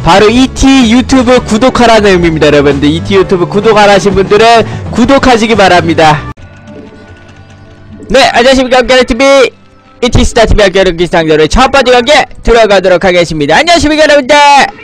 바로 ET 유튜브 구독하라는 의미입니다. 여러분들 ET 유튜브 구독 안 하신 분들은 구독하시기 바랍니다. 네, 안녕하십니까. 함께하는TV ET스타TV 함께하는 기상자로의 첫 번째 관계 들어가도록 하겠습니다. 안녕하십니까 여러분들.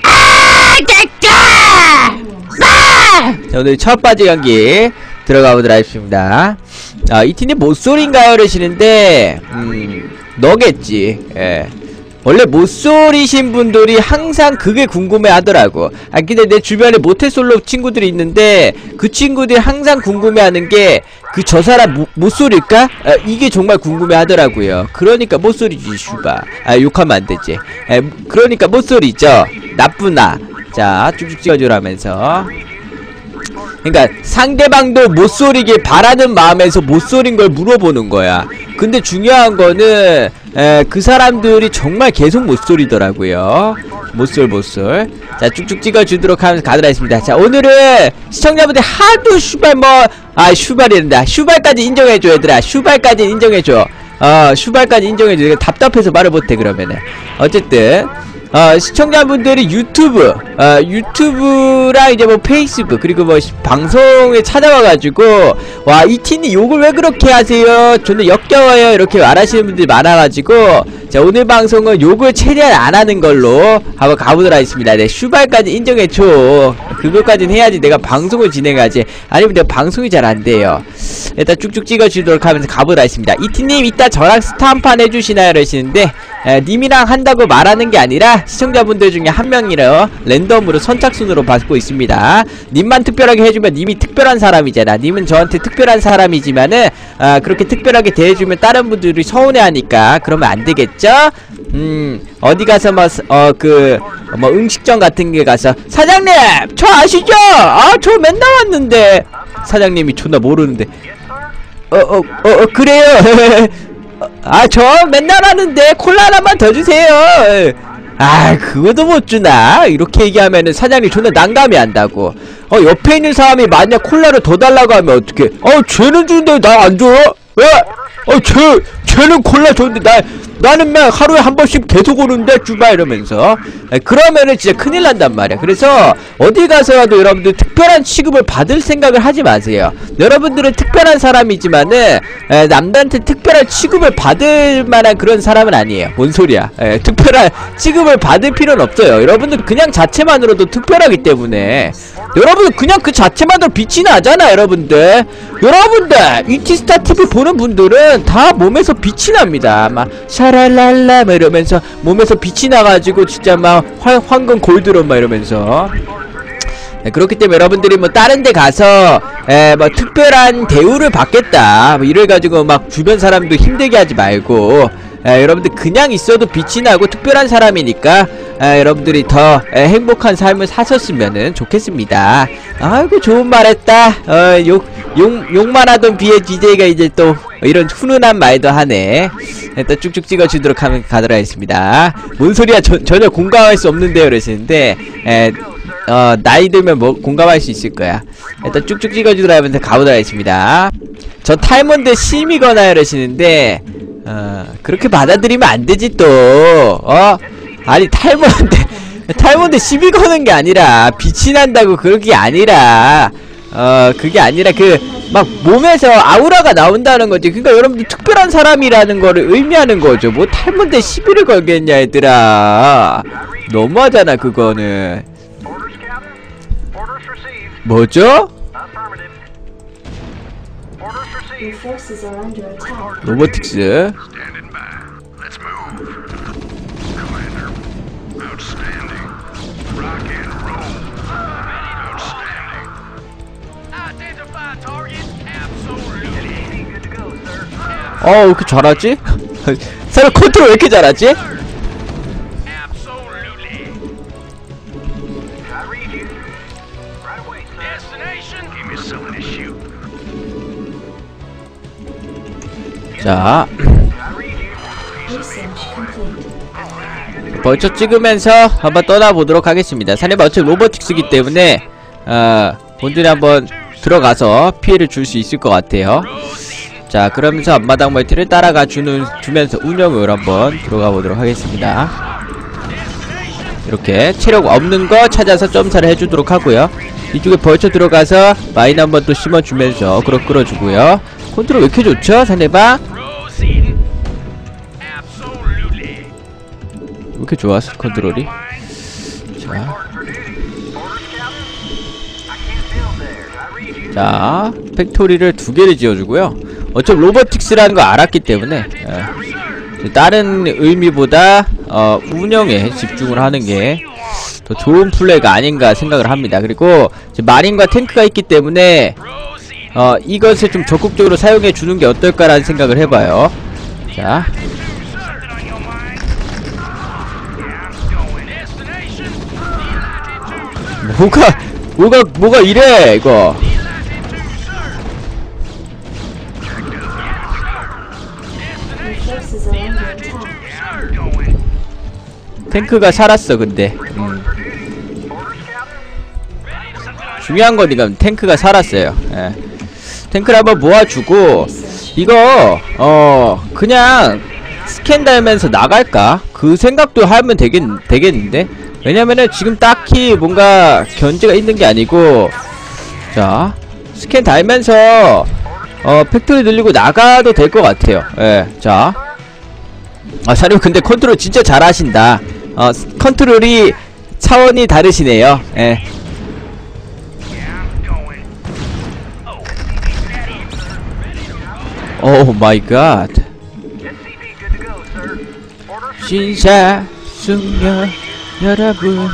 자, 오늘 첫 번째 경기 들어가보도록 하겠습니다. ET님 못소리인가요? 이러시는데 너겠지. 예. 원래 못소리신 분들이 항상 그게 궁금해 하더라고. 근데 내 주변에 모태솔로 친구들이 있는데 그 친구들이 항상 궁금해 하는 게 그 저 사람 못소리일까? 이게 정말 궁금해 하더라고요. 그러니까 못소리지 슈바. 욕하면 안 되지. 그러니까 못소리죠. 나쁘나. 자, 쭉쭉 찍어주라면서. 그러니까 상대방도 못소리길 바라는 마음에서 못소린 걸 물어보는 거야. 근데 중요한 거는 그 사람들이 정말 계속 못소리더라고요. 못솔. 자, 쭉쭉 찍어주도록 하면서 가도록 하겠습니다. 자, 오늘은 시청자분들 하도 슈발 슈발이란다. 슈발까지 인정해줘 얘들아. 슈발까지 인정해줘. 슈발까지 인정해줘. 내가 답답해서 말을 못해 그러면은. 어쨌든 시청자분들이 유튜브랑 이제 뭐 페이스북 그리고 뭐 방송에 찾아와가지고 와 이티님 욕을 왜 그렇게 하세요? 저는 역겨워요 이렇게 말하시는 분들이 많아가지고 자 오늘 방송은 욕을 최대한 안 하는 걸로 한번 가보도록 하겠습니다. 네, 슈발까지 인정해줘. 그것까지는 해야지 내가 방송을 진행하지. 아니면 내가 방송이 잘 안 돼요. 일단 쭉쭉 찍어주도록 하면서 가보도록 하겠습니다. 이티님 이따 저랑 스타 한판 해주시나요? 이러시는데 님이랑 한다고 말하는 게 아니라 시청자분들 중에 한 명이라 랜덤으로 선착순으로 받고 있습니다. 님만 특별하게 해주면 님이 특별한 사람이잖아. 님은 저한테 특별한 사람이지만은 그렇게 특별하게 대해주면 다른 분들이 서운해하니까 그러면 안 되겠죠? 어디 가서 뭐 음식점 같은 게 가서 사장님 저 아시죠? 저 맨날 왔는데 사장님이 존나 모르는데 그래요. 저 맨날 하는데 콜라 하나만 더 주세요. 그거도 못 주나? 이렇게 얘기하면은 사장님이 존나 난감해 한다고. 옆에 있는 사람이 만약 콜라를 더 달라고 하면 어떡해? 쟤는 주는데 나 안 줘? 왜? 쟤는 콜라 줬는데 나는 맨 하루에 한 번씩 계속 오는데 주바 이러면서 그러면은 진짜 큰일 난단 말이야. 그래서 어디 가서라도 여러분들 특별한 취급을 받을 생각을 하지 마세요. 여러분들은 특별한 사람이지만은 남들한테 특별한 취급을 받을 만한 그런 사람은 아니에요. 뭔 소리야. 특별한 취급을 받을 필요는 없어요. 여러분들 그냥 자체만으로도 특별하기 때문에 여러분들 그냥 그 자체만으로 빛이 나잖아. 여러분들 ET스타TV 보는 분들은 다 몸에서 빛이 납니다. 막 샤랄랄라 막 이러면서 몸에서 빛이 나가지고 진짜 막 황금 골드론 막 이러면서 그렇기 때문에 여러분들이 뭐 다른 데 가서 뭐 특별한 대우를 받겠다 뭐 이래가지고 막 주변 사람도 힘들게 하지 말고 여러분들 그냥 있어도 빛이 나고 특별한 사람이니까 여러분들이 더 행복한 삶을 사셨으면은 좋겠습니다. 아이고 좋은 말 했다. 욕만 하던 비의 DJ가 이제 또 이런 훈훈한 말도 하네. 일단 쭉쭉 찍어주도록 하면 가도록 하겠습니다. 뭔 소리야 전혀 공감할 수 없는데요 이러시는데 나이 들면 뭐 공감할 수 있을 거야. 일단 쭉쭉 찍어주도록 하면서 가보도록 하겠습니다. 저 탈몬드 심이거나 이러시는데 그렇게 받아들이면 안 되지 또. 아니 탈몬드 시비 거는 게 아니라 빛이 난다고 그게 아니라 그게 아니라 막 몸에서 아우라가 나온다는 거지. 그러니까 여러분들 특별한 사람이라는 거를 의미하는 거죠. 뭐 탈몬드에 시비를 걸겠냐 얘들아. 너무하잖아 그거는. 뭐죠? 로보틱스. 왜 이렇게 잘하지? 사람 컨트롤 왜 이렇게 잘하지? 자 벌써 찍으면서 한번 떠나보도록 하겠습니다. 사실 어차피 로보틱스기 때문에 본전에 한번 들어가서 피해를 줄 수 있을 것 같아요. 자, 그러면서 앞마당 멀티를 따라가 주면서 운영을 한번 들어가 보도록 하겠습니다. 이렇게 체력 없는 거 찾아서 점사를 해주도록 하고요. 이쪽에 벌쳐 들어가서 마인 한번 또 심어주면서 그럭 끌어주고요. 컨트롤 왜 이렇게 좋죠? 상대방 왜 이렇게 좋았어 컨트롤이? 자 팩토리를 2개를 지어주고요. 어차피 로보틱스라는 거 알았기 때문에 다른 의미보다 운영에 집중을 하는 게 더 좋은 플레이가 아닌가 생각을 합니다. 그리고 마린과 탱크가 있기 때문에 이것을 좀 적극적으로 사용해 주는 게 어떨까라는 생각을 해봐요. 자, 뭐가 이래 이거. 탱크가 살았어. 근데 중요한 건 이건 탱크가 살았어요. 예. 탱크를 한번 모아주고 이거 그냥 스캔 달면서 나갈까? 그 생각도 하면 되겠는데? 왜냐면은 지금 딱히 뭔가 견제가 있는 게 아니고, 자 스캔 달면서 팩토리 늘리고 나가도 될 것 같아요. 예. 자 사령 근데 컨트롤 진짜 잘하신다. 컨트롤이 차원이 다르시네요. 예. 오 마이 갓. 신사숙녀 여러분.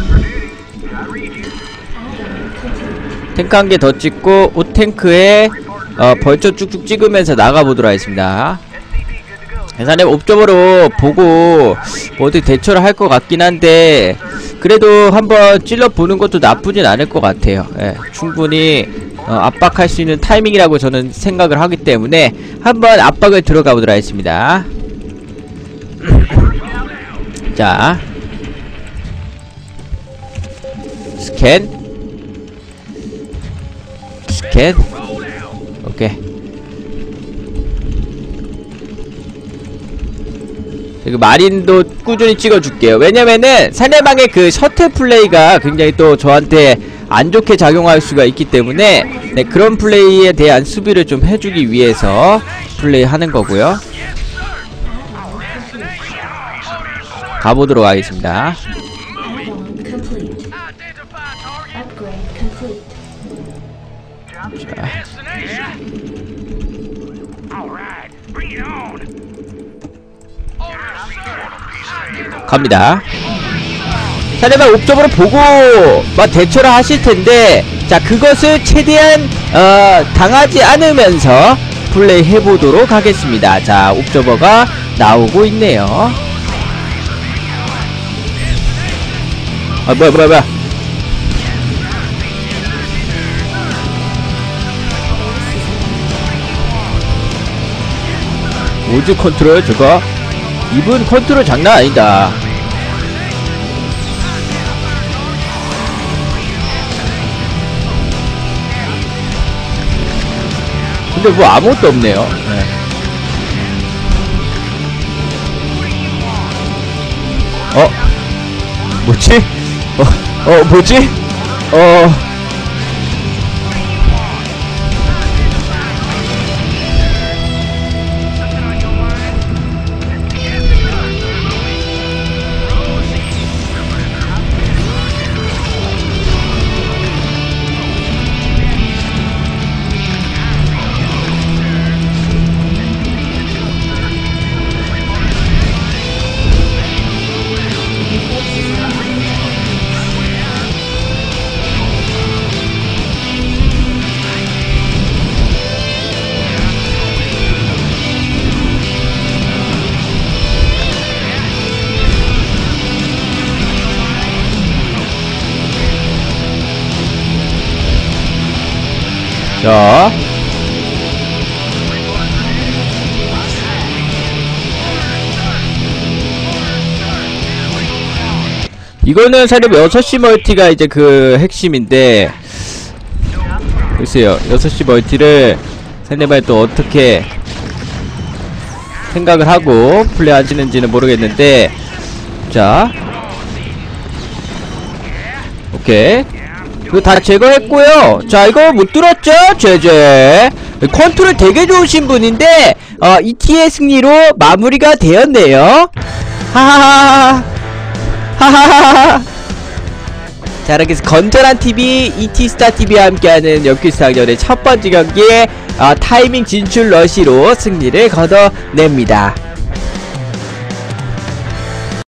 탱크 한 개 더 찍고 오탱크에 벌쳐 쭉쭉 찍으면서 나가보도록 하겠습니다. 예산에 옵저버로 보고 뭐 어떻게 대처를 할 것 같긴 한데 그래도 한번 찔러보는 것도 나쁘진 않을 것 같아요. 예, 충분히 압박할 수 있는 타이밍이라고 저는 생각을 하기 때문에 한번 압박을 들어가 보도록 하겠습니다. 자 스캔 오케이. 그리고 마린도 꾸준히 찍어줄게요. 왜냐면은 상대방의 그 셔틀 플레이가 굉장히 또 저한테 안 좋게 작용할 수가 있기 때문에 네, 그런 플레이에 대한 수비를 좀 해주기 위해서 플레이하는 거고요. 가보도록 하겠습니다. 자. 갑니다. 상대방 옵저버를 보고 막 대처를 하실텐데 자 그것을 최대한 당하지 않으면서 플레이 해보도록 하겠습니다. 자 옵저버가 나오고 있네요. 아 뭐야 오즈 컨트롤 저거 이분 컨트롤 장난 아니다. 근데 뭐 아무것도 없네요. 네. 뭐지? 뭐지? 자 이거는 사실 6시 멀티가 이제 그 핵심인데 글쎄요 6시 멀티를 상대방이 또 어떻게 생각을 하고 플레이 하시는지는 모르겠는데 자 오케이. 이거 다 제거했고요. 자, 이거 못 들었죠? 제제. 컨트롤 되게 좋으신 분인데, ET의 승리로 마무리가 되었네요. 하하하. 하하하. 자, 이렇게 해서 건전한 TV, ET스타TV와 함께하는 연필사학년의 첫 번째 경기에 타이밍 진출 러시로 승리를 거둬냅니다.